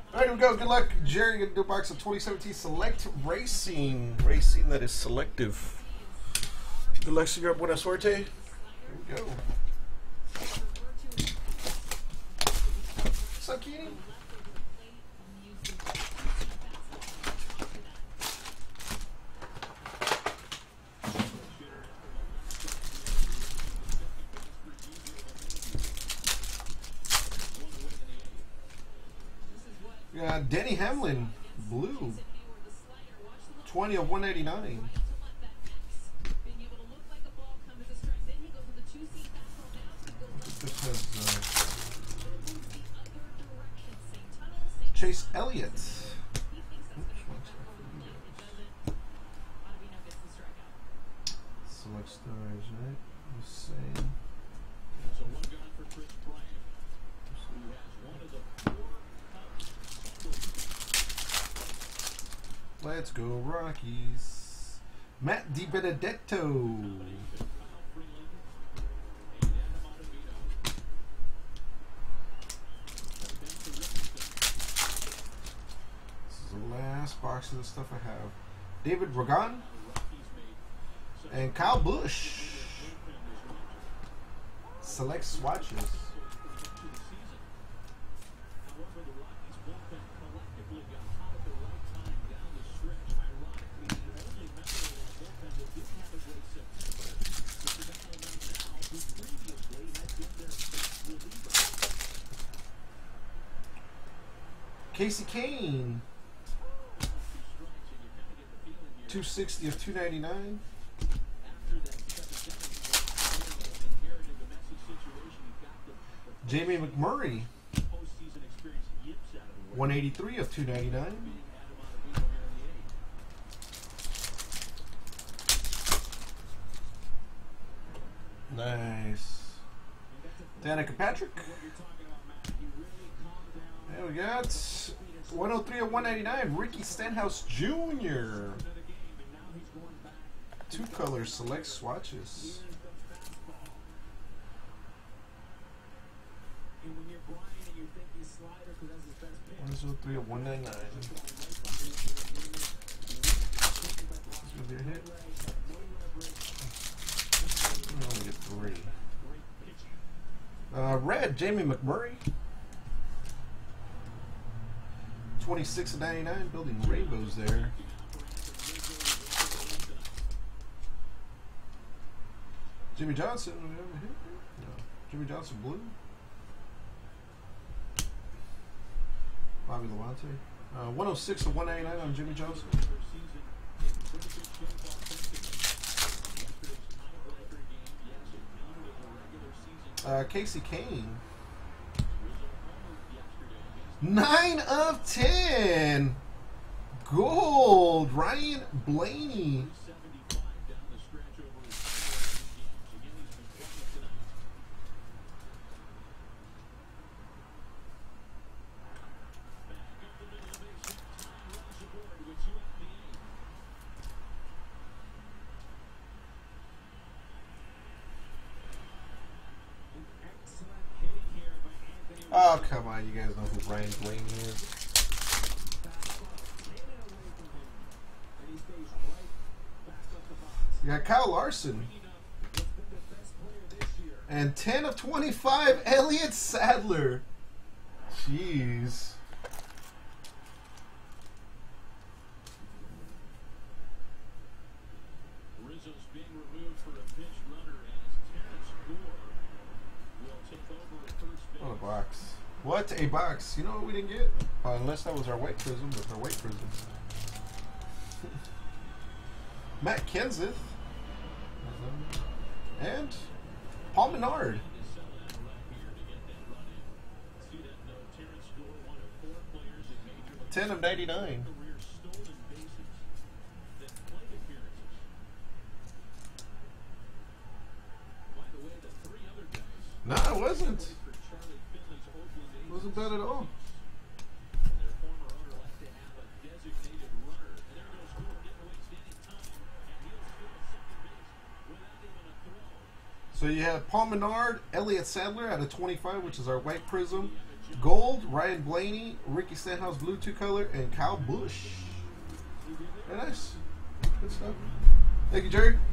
All right, here we go. Good luck, Jerry. Gonna do a box of 2017 Select Racing. Racing that is selective. Good luck, Señor Buena Suerte. Here we go. What's up, Keeney? Denny Hamlin, blue. 20 of 189. This has Chase Elliott. Select stars, right? The same. Let's go Rockies. Matt DiBenedetto. This is the last box of the stuff I have. David Ragan and Kyle Busch. Select swatches. Casey Kane, 260 of 299. Jamie McMurray, 183 of 299. Nice. Danica Patrick. There we got 103 of 199. Ricky Stenhouse Jr. Two color select swatches. 103 of 199. This gonna be a hit. We only get three. Red, Jamie McMurray. 26 of 99, building rainbows there. Jimmy Johnson, no. Jimmy Johnson blue. Bobby Lawante. 106 of 199 on Jimmy Johnson. Casey Kane. 9 of 10. Gold. Ryan Blaney. Oh, come on. You guys know who Ryan Blaney is. You got Kyle Larson. And 10 of 25, Elliott Sadler. Jeez. What a box. What a box. You know what we didn't get? Unless that was our white prism, with our white prisms. Matt Kenseth. And Paul Menard. 10 of 99. No, it wasn't. It wasn't bad at all. So you have Paul Menard, Elliott Sadler out of 25, which is our white prism. Gold, Ryan Blaney, Ricky Stenhouse blue 2-color, and Kyle Busch. Very nice. Good stuff. Thank you, Jerry.